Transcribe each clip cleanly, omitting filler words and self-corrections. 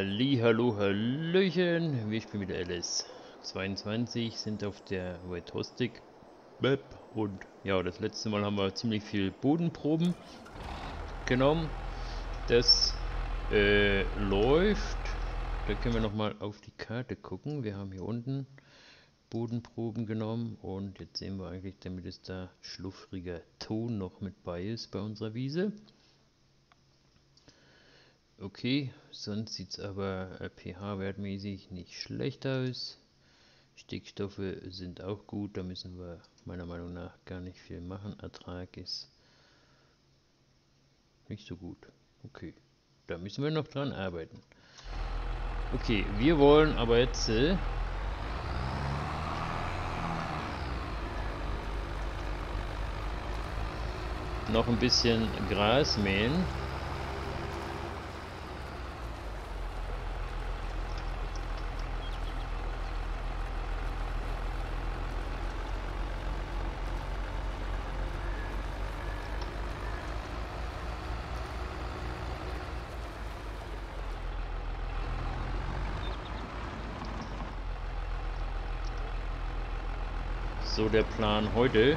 Hallo, Hallöchen, wir spielen wieder LS22, sind auf der Red Hostic Map und ja, das letzte Mal haben wir ziemlich viel Bodenproben genommen. Das läuft, da können wir nochmal auf die Karte gucken. Wir haben hier unten Bodenproben genommen und jetzt sehen wir eigentlich, damit es da schluffriger Ton noch mit bei ist bei unserer Wiese. Okay, sonst sieht es aber pH-wertmäßig nicht schlecht aus. Stickstoffe sind auch gut, da müssen wir meiner Meinung nach gar nicht viel machen. Ertrag ist nicht so gut. Okay, da müssen wir noch dran arbeiten. Okay, wir wollen aber jetzt noch ein bisschen Gras mähen. So der Plan heute.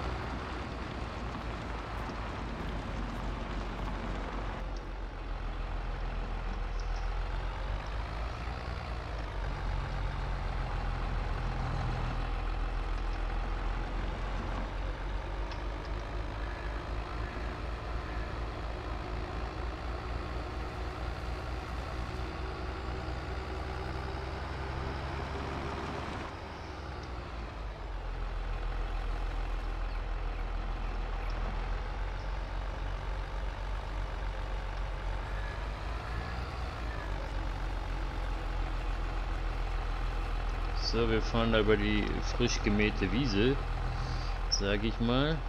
So, wir fahren da über die frisch gemähte Wiese, sage ich mal.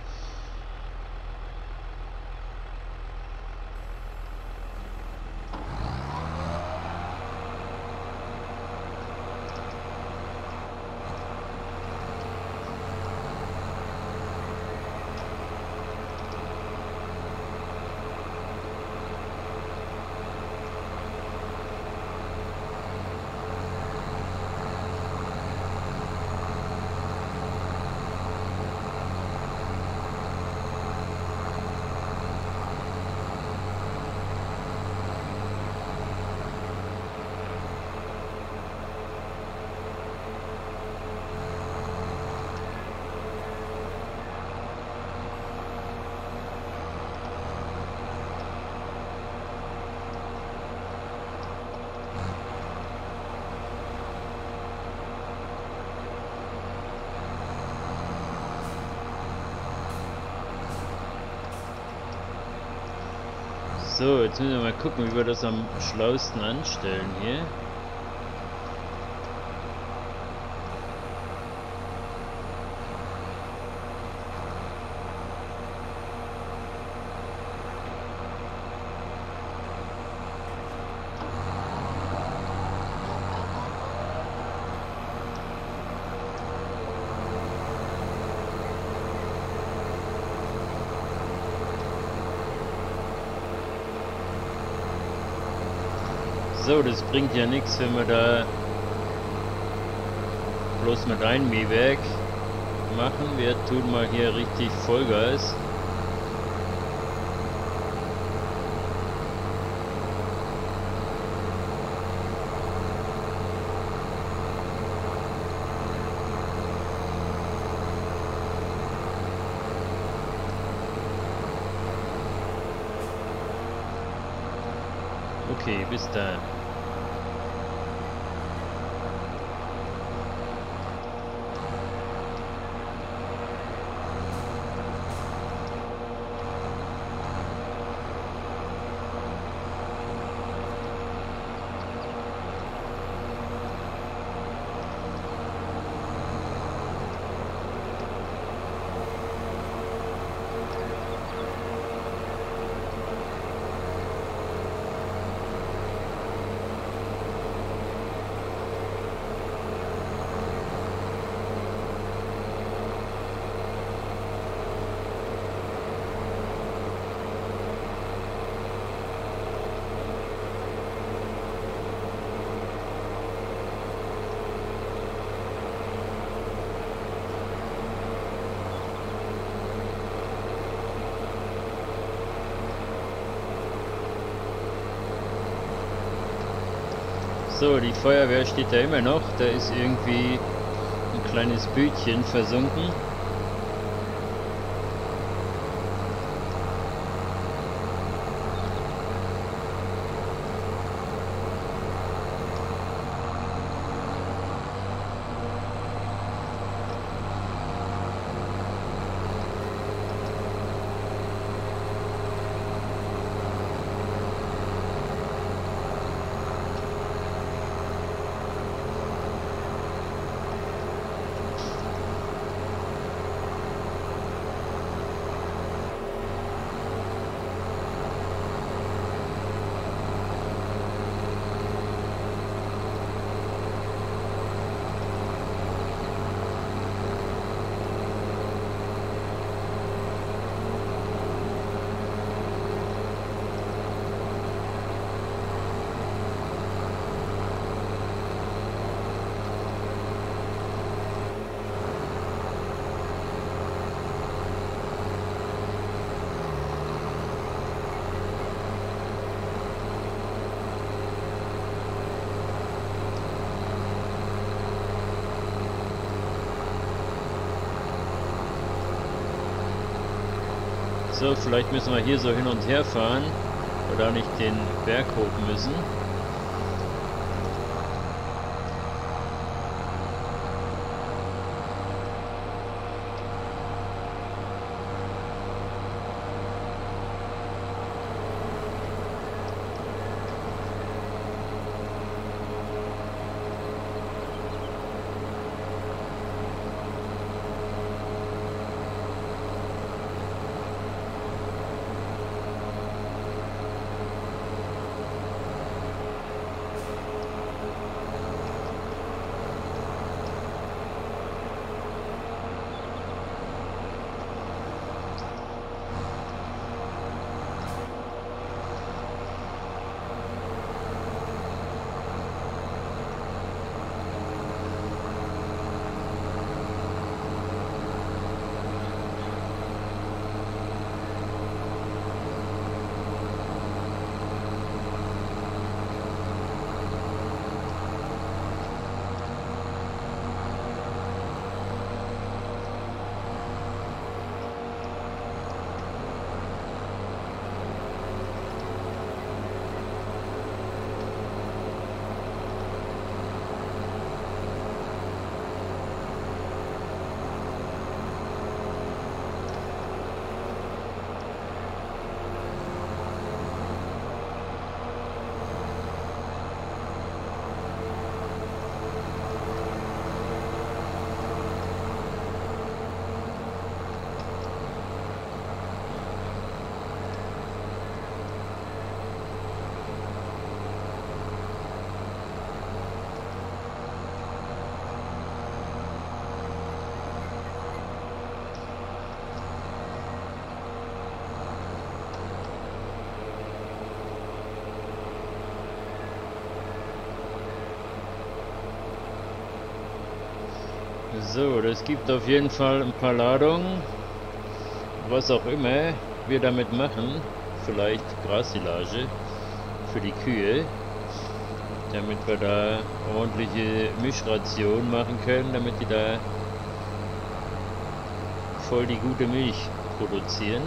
So, jetzt müssen wir mal gucken, wie wir das am schlausten anstellen hier. So, das bringt ja nichts, wenn wir da bloß mit einem Mähwerk machen. Wir tun mal hier richtig Vollgas. Okay, bis dann. So, die Feuerwehr steht da immer noch. Da ist irgendwie ein kleines Bötchen versunken. So, vielleicht müssen wir hier so hin und her fahren, oder nicht den Berg hoch müssen. So, das gibt auf jeden Fall ein paar Ladungen. Was auch immer wir damit machen. Vielleicht Grassilage für die Kühe. Damit wir da ordentliche Mischration machen können, damit die da voll die gute Milch produzieren.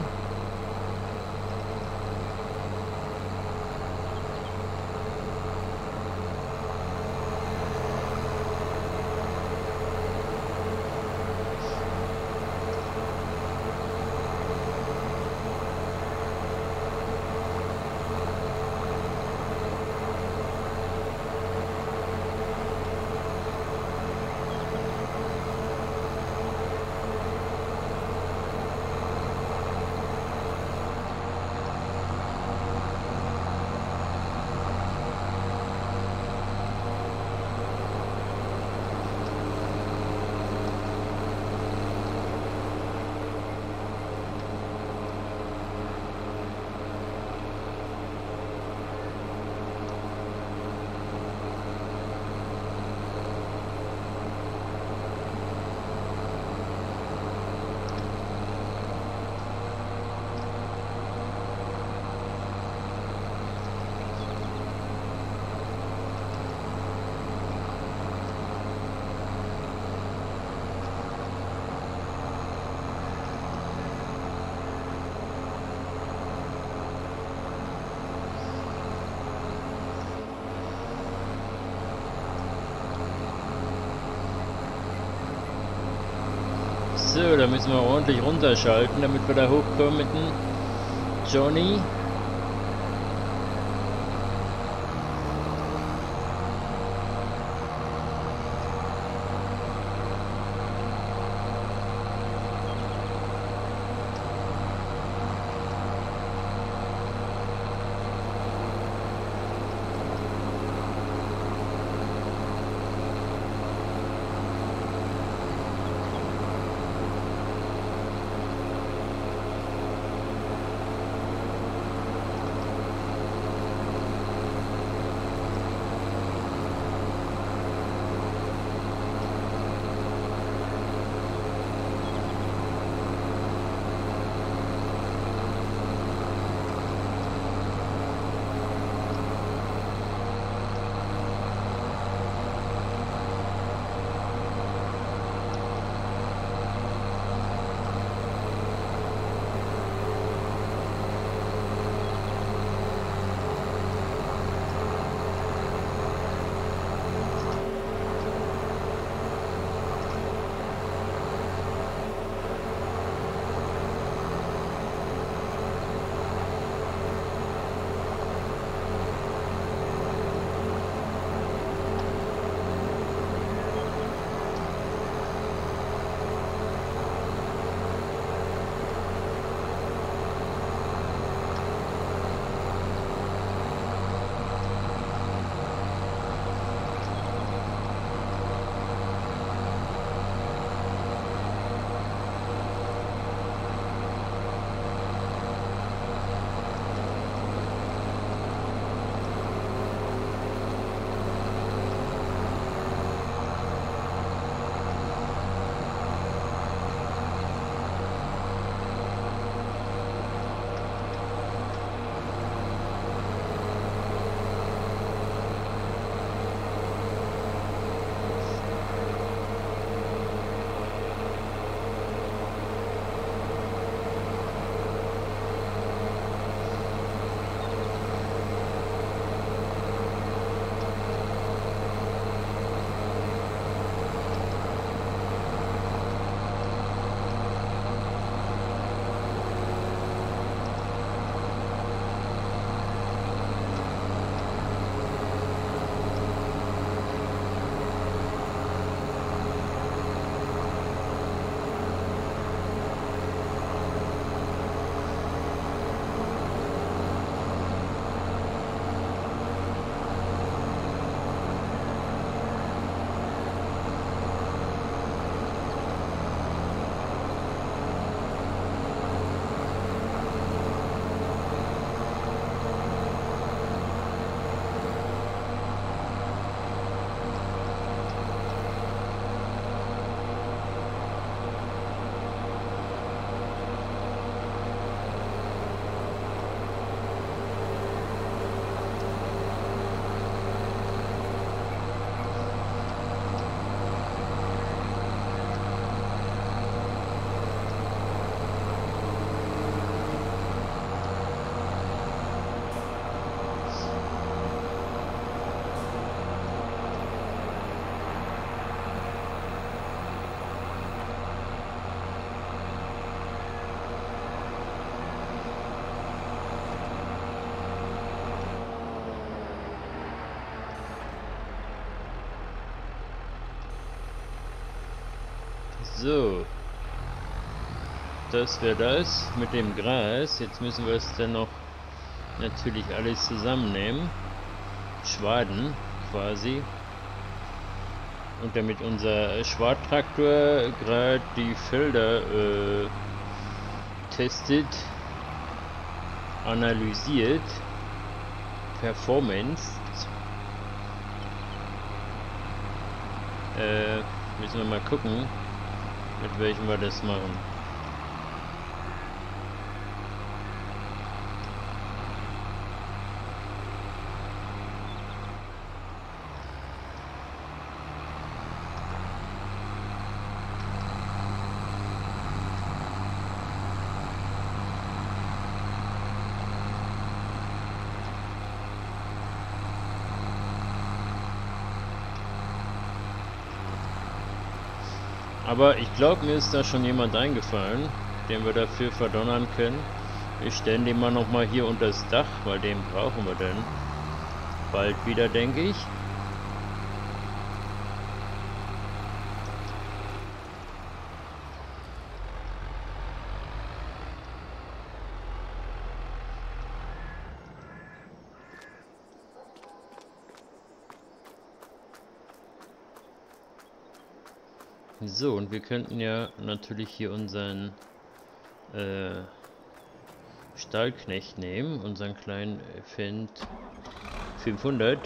So, da müssen wir ordentlich runterschalten, damit wir da hochkommen mit dem Johnny. So, das wäre das mit dem Gras. Jetzt müssen wir es dann noch natürlich alles zusammennehmen. Schwaden quasi. Und damit unser Schwarttraktor gerade die Felder testet, analysiert, Performance, müssen wir mal gucken, mit welchem wir das machen. Aber ich glaube, mir ist da schon jemand eingefallen, den wir dafür verdonnern können. Wir stellen den mal nochmal hier unter das Dach, weil den brauchen wir dann bald wieder, denke ich. So, und wir könnten ja natürlich hier unseren Stallknecht nehmen, unseren kleinen Fendt 500.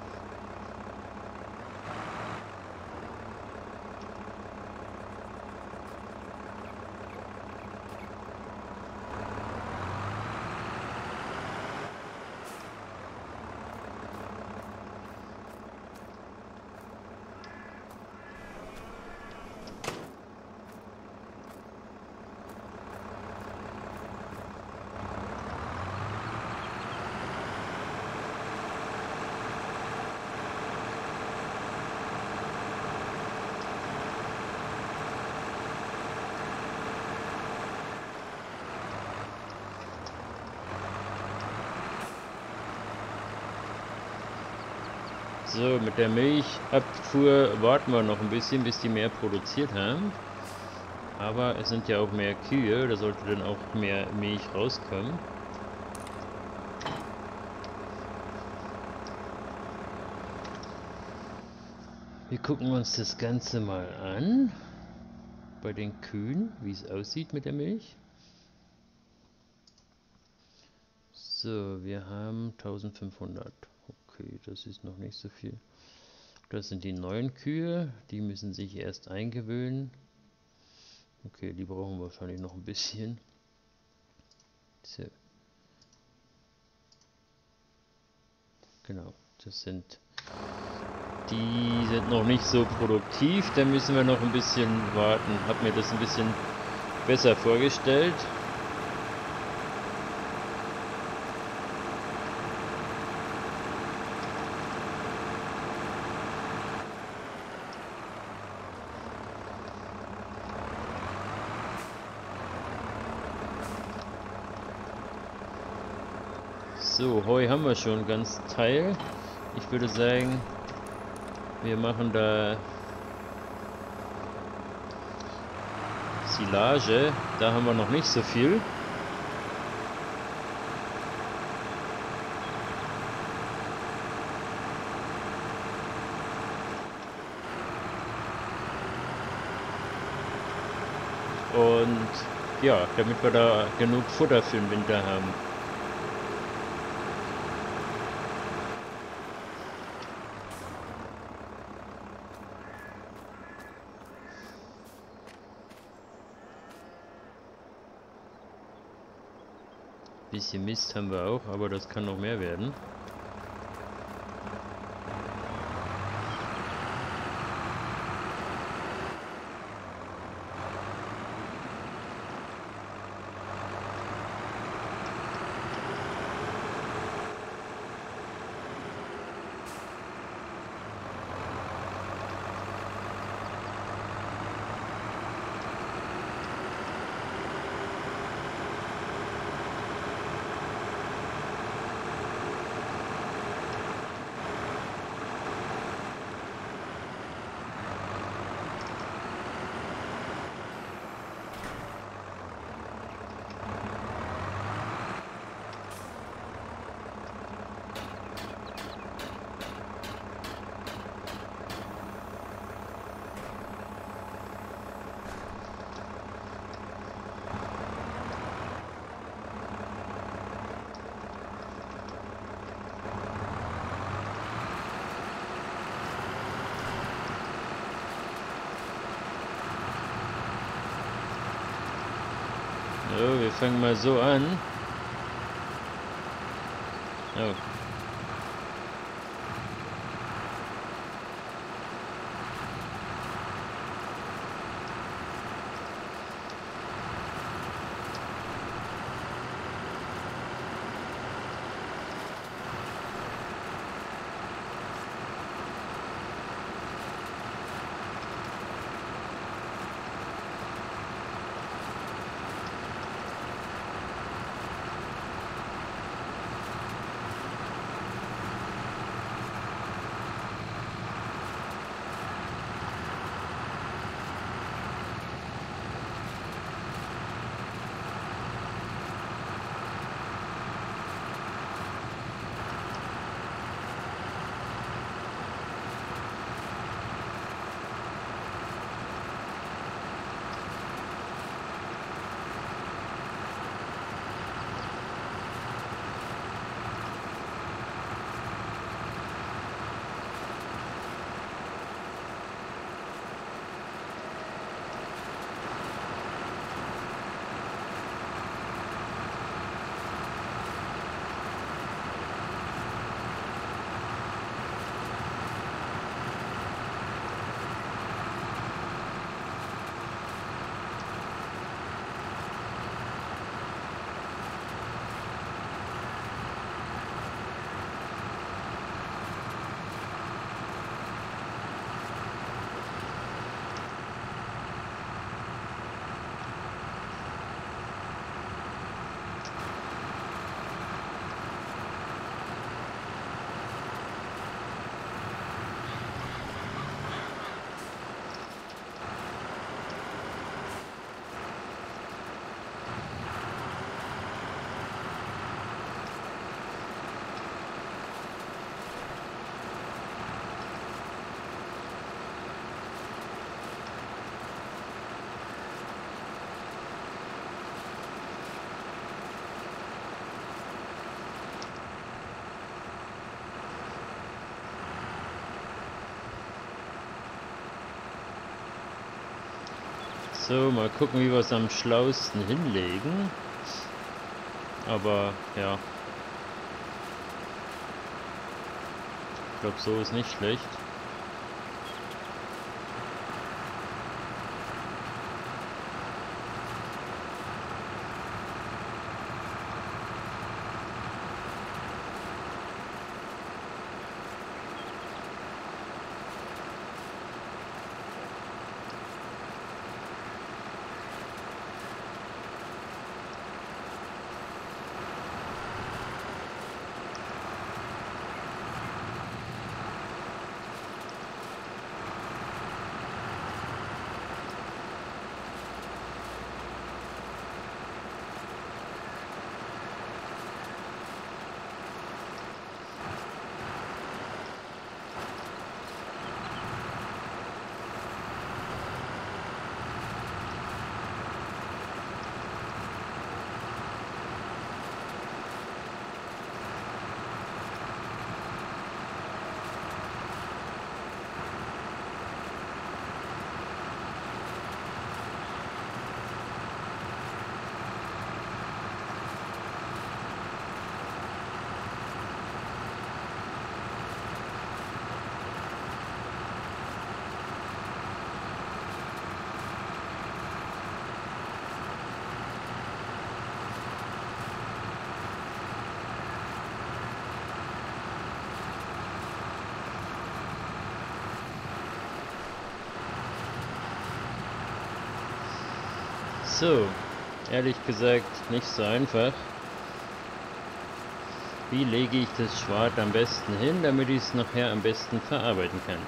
So, mit der Milchabfuhr warten wir noch ein bisschen, bis die mehr produziert haben. Aber es sind ja auch mehr Kühe, da sollte dann auch mehr Milch rauskommen. Wir gucken uns das Ganze mal an. Bei den Kühen, wie es aussieht mit der Milch. So, wir haben 1500. Okay, das ist noch nicht so viel. Das sind die neuen Kühe, die müssen sich erst eingewöhnen. Okay, die brauchen wahrscheinlich noch ein bisschen. So. Genau, die sind noch nicht so produktiv, da müssen wir noch ein bisschen warten. Hab mir das ein bisschen besser vorgestellt. So, Heu haben wir schon ganz Teil. Ich würde sagen, wir machen da Silage. Da haben wir noch nicht so viel. Und ja, damit wir da genug Futter für den Winter haben. Bisschen Mist haben wir auch, aber das kann noch mehr werden. So, wir fangen mal so an. Oh. So, mal gucken, wie wir es am schlausten hinlegen. Aber ja, ich glaube, so ist nicht schlecht. So, ehrlich gesagt nicht so einfach. Wie lege ich das Schwert am besten hin, damit ich es nachher am besten verarbeiten kann?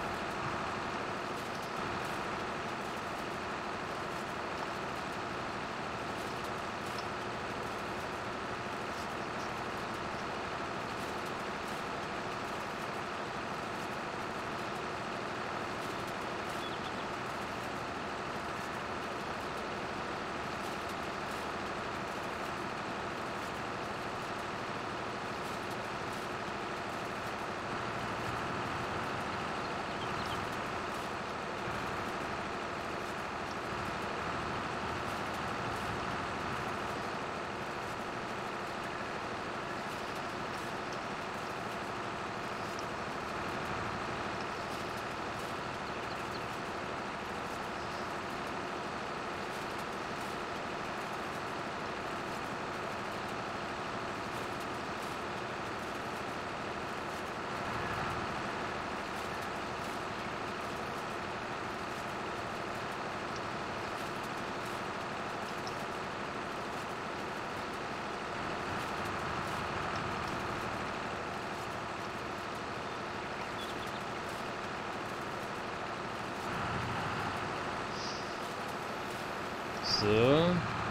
So.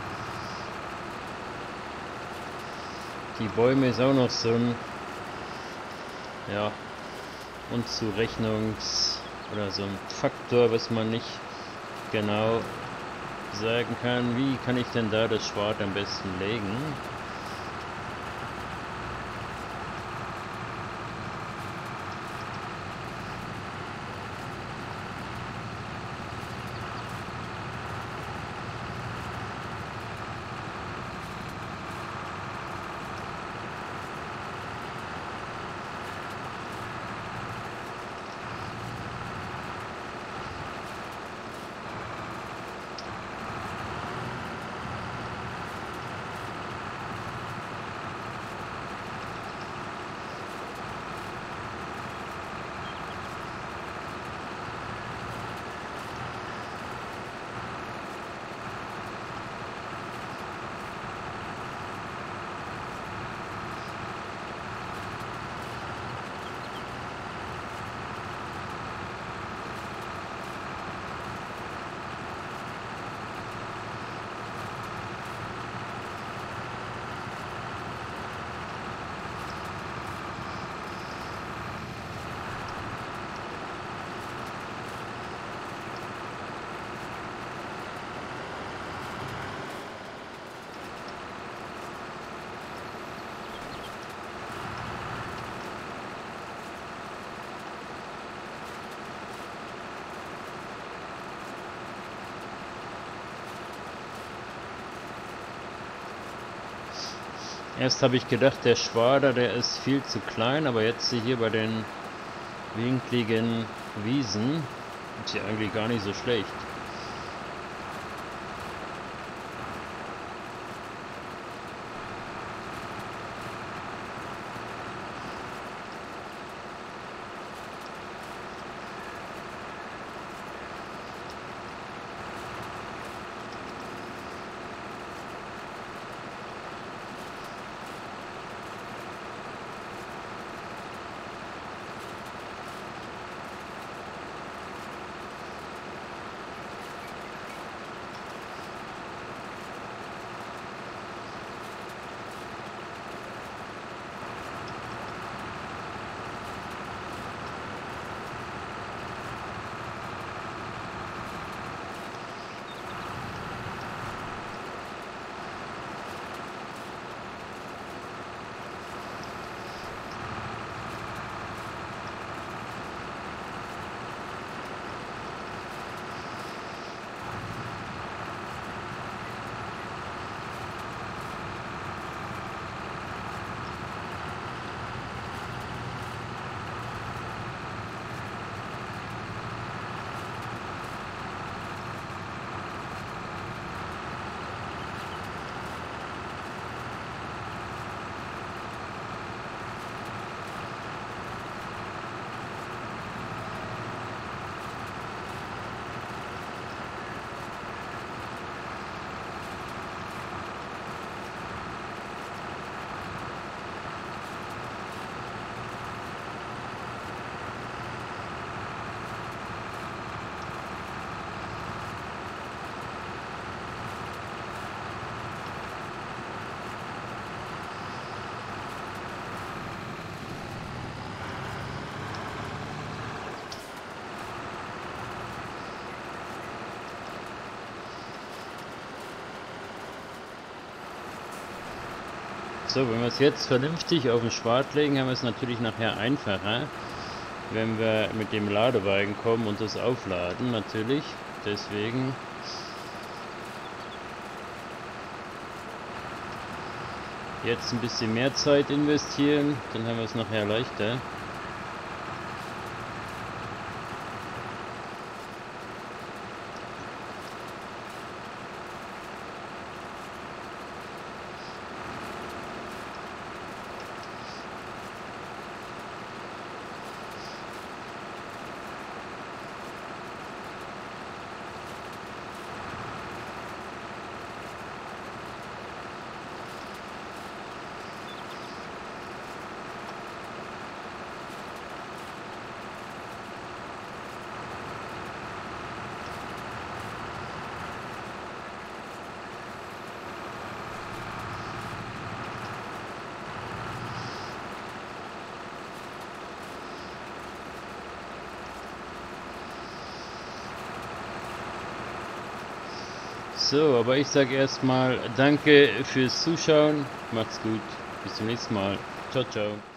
Die Bäume ist auch noch so ein, ja, Unzurechnungs- oder so ein Faktor, was man nicht genau sagen kann. Wie kann ich denn da das Schwert am besten legen? Erst habe ich gedacht, der Schwader, der ist viel zu klein, aber jetzt hier bei den winkligen Wiesen ist sie eigentlich gar nicht so schlecht. So, wenn wir es jetzt vernünftig auf den Schwad legen, haben wir es natürlich nachher einfacher, wenn wir mit dem Ladewagen kommen und das aufladen natürlich. Deswegen jetzt ein bisschen mehr Zeit investieren, dann haben wir es nachher leichter. So, aber ich sage erstmal danke fürs Zuschauen, macht's gut, bis zum nächsten Mal, ciao, ciao.